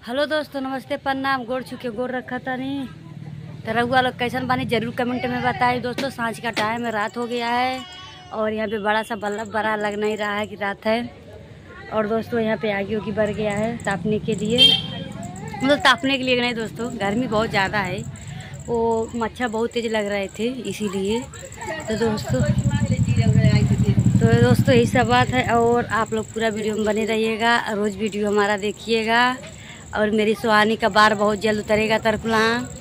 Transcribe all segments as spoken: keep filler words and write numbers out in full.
Hello दोस्तों, नमस्ते, प्रणाम। गोड़ छुके गोड़ रखा था नहीं तो रघुआ लोग कैसन बानी जरूर कमेंट में बताए। दोस्तों सांझ का टाइम है, रात हो गया है और यहाँ पे बड़ा सा बल्ब बड़ा लग नहीं रहा है कि रात है। और दोस्तों यहाँ पे आगे होगी बढ़ गया है तापने के लिए, मतलब तापने के लिए नहीं दोस्तों, गर्मी बहुत ज़्यादा है, वो मच्छर बहुत तेज़ लग रहे थे इसीलिए। तो दोस्तों तो दोस्तों यही सब बात है। और आप लोग पूरा वीडियो में बने रहिएगा, रोज़ वीडियो हमारा देखिएगा। और मेरी सुहानी का बार बहुत जल्द उतरेगा तरकुला।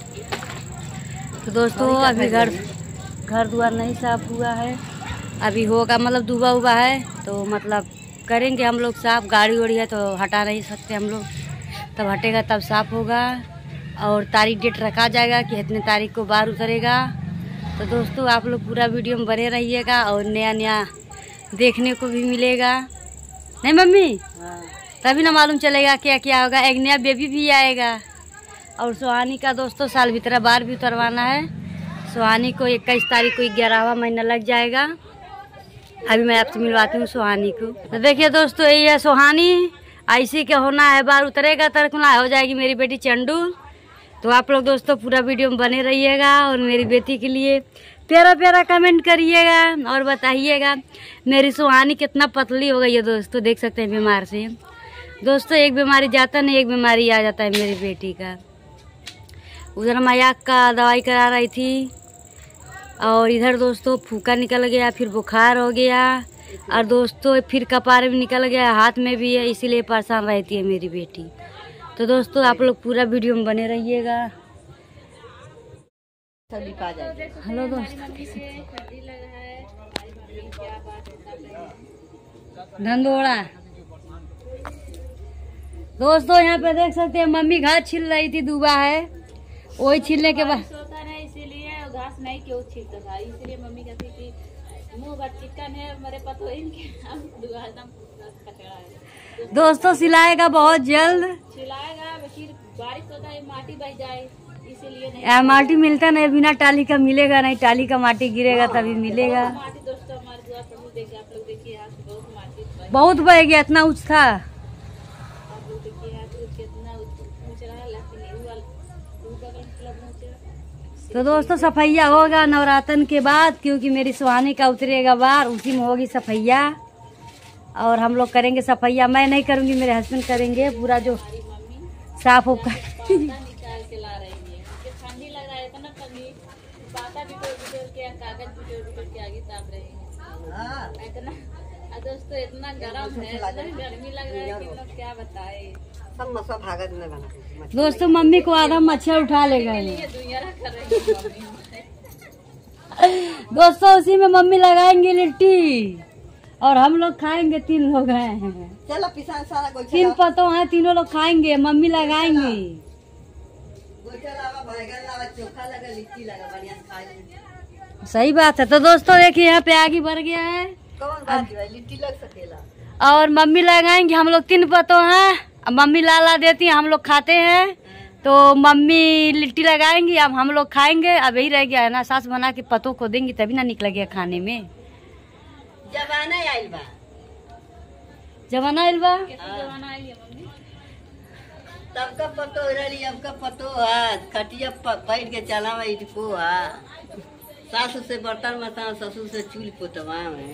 तो दोस्तों अभी घर घर द्वार नहीं साफ हुआ है, अभी होगा, मतलब डूबा हुआ है तो मतलब करेंगे हम लोग साफ। गाड़ी वाड़ी है तो हटा नहीं सकते हम लोग, तब हटेगा तब साफ होगा। और तारीख डेट रखा जाएगा कि इतने तारीख को बार उतरेगा। तो दोस्तों आप लोग पूरा वीडियो में बने रहिएगा और नया नया देखने को भी मिलेगा, नहीं मम्मी? हाँ। तभी ना मालूम चलेगा क्या क्या होगा। एक नया बेबी भी आएगा। और सुहानी का दोस्तों साल भीतर बार भी उतरवाना है। सुहानी को इक्कीस तारीख को ग्यारहवा महीना लग जाएगा। अभी मैं आपसे मिलवाती हूँ सुहानी को। तो देखिए दोस्तों यही है सुहानी, ऐसी क्या होना है, बार उतरेगा तरकुला हो जाएगी मेरी बेटी चंडू। तो आप लोग दोस्तों पूरा वीडियो में बने रहिएगा और मेरी बेटी के लिए प्यारा प्यारा कमेंट करिएगा और बताइएगा मेरी सुहानी कितना पतली हो गई है। दोस्तों देख सकते हैं बीमार से दोस्तों, एक बीमारी जाता नहीं एक बीमारी आ जाता है मेरी बेटी का। उधर मजाक का दवाई करा रही थी और इधर दोस्तों फूका निकल गया, फिर बुखार हो गया और दोस्तों फिर कपार भी निकल गया, हाथ में भी है, इसीलिए परेशान रहती है मेरी बेटी। तो दोस्तों आप लोग पूरा वीडियो में बने रहिएगा। हेलो दोस्तों, धंधोड़ा दोस्तों यहाँ पे देख सकते हैं मम्मी घास छिल रही थी, दूबा है, वही छिलने के बाद इसीलिए घास नहीं क्यों छिलता था, इसीलिए मम्मी कहती कि मुंह बड़ चिकन है मेरे पतो इनके कचड़ा है। दोस्तों सिलाएगा बहुत जल्द, सिलाएगा, फिर बारिश होता है माटी बह जाए इसीलिए नहीं। यार माटी मिलता नहीं, बिना टाली का मिलेगा नहीं, टाली का माटी गिरेगा तभी मिलेगा। माटी दोस्तों हमारे द्वार पर देखिए, आप लोग देखिए यहाँ से बहुत माटी बहुत बह गया, इतना ऊंच था। तो दोस्तों सफैया होगा नवरात्रन के बाद, क्योंकि मेरी सुहानी का उतरेगा बार, उसी में होगी सफैया। और हम लोग करेंगे सफैया, मैं नहीं करूंगी, मेरे हस्बैंड करेंगे पूरा जो साफ हो कर। निकाल के ला रही है, ठंडी लग रहा है तो ना, ठंडी पाता बिटोर बिटोर के कागज बिटोर बिटोर के आगे ताप रहे हैं इतना। दोस्तों इतना गर्म है, गर्मी लग रहा है कि लोग क्या बताए। दोस्तों मम्मी को आधा मच्छर उठा लेगा दोस्तों, उसी में मम्मी लगाएंगे लिट्टी और हम लोग खाएंगे। तीन लोग हैं, चलो पिसान सारा कोई तीन पतों हैं, तीनों लोग खाएंगे, मम्मी लगाएंगे। सही बात है। तो दोस्तों देखिए यहाँ पे आगे बढ़ गया है, लिट्टी लग सकेला और मम्मी लगाएंगे। हम लोग तीन पतों हैं, मम्मी ला ला देती है, हम लोग खाते हैं। तो मम्मी लिट्टी लगाएंगी, अब हम लोग खाएंगे। अब यही रह गया है ना, सास बना के पतों को देंगी तभी ना निकलेगा खाने में। जमाना आइल बा, जमाना आइल बा, जमाना आई है मम्मी, तब का पतो रही, अब का पतो है खटिया पैर के चलावा इटको है, सासू से बर्तन मसा, ससुर से चूल पोतवा में।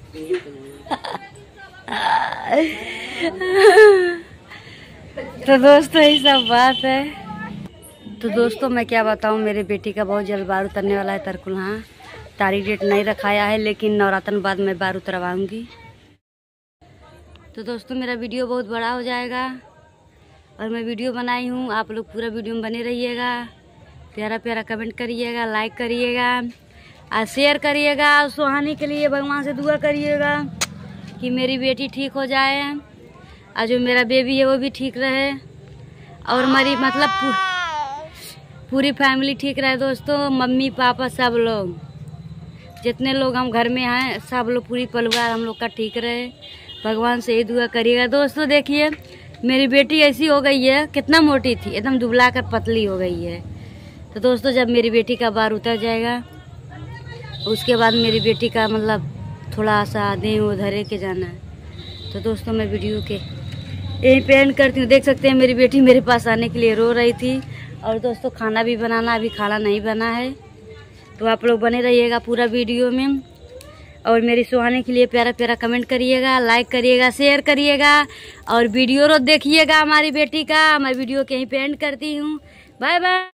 तो दोस्तों यही सब बात है। तो दोस्तों मैं क्या बताऊं, मेरे बेटी का बहुत जल्द बार उतरने वाला है तरकुलहा। तारीख डेट नहीं रखाया है, लेकिन नवरात्रन बाद मैं बार उतरवाऊंगी। तो दोस्तों मेरा वीडियो बहुत बड़ा हो जाएगा और मैं वीडियो बनाई हूँ, आप लोग पूरा वीडियो में बने रहिएगा। प्यारा प्यारा कमेंट करिएगा, लाइक करिएगा और शेयर करिएगा। और सुहानी के लिए भगवान से दुआ करिएगा कि मेरी बेटी ठीक हो जाए और जो मेरा बेबी है वो भी ठीक रहे और मेरी मतलब पू, पूरी फैमिली ठीक रहे। दोस्तों मम्मी पापा सब लोग, जितने लोग हम घर में हैं, सब लोग पूरी परिवार हम लोग का ठीक रहे, भगवान से ही दुआ करिएगा। दोस्तों देखिए मेरी बेटी ऐसी हो गई है, कितना मोटी थी एकदम दुबला कर पतली हो गई है। तो दोस्तों जब मेरी बेटी का बार उतर जाएगा उसके बाद मेरी बेटी का मतलब थोड़ा सा देह वो धरे के जाना है। तो दोस्तों मैं वीडियो के यहीं पे एंड करती हूँ। देख सकते हैं मेरी बेटी मेरे पास आने के लिए रो रही थी। और दोस्तों खाना भी बनाना, अभी खाना नहीं बना है, तो आप लोग बने रहिएगा पूरा वीडियो में। और मेरी सुहाने के लिए प्यारा प्यारा कमेंट करिएगा, लाइक करिएगा, शेयर करिएगा और वीडियो रोज देखिएगा हमारी बेटी का। मैं वीडियो कहीं पे एंड करती हूँ। Bye bye.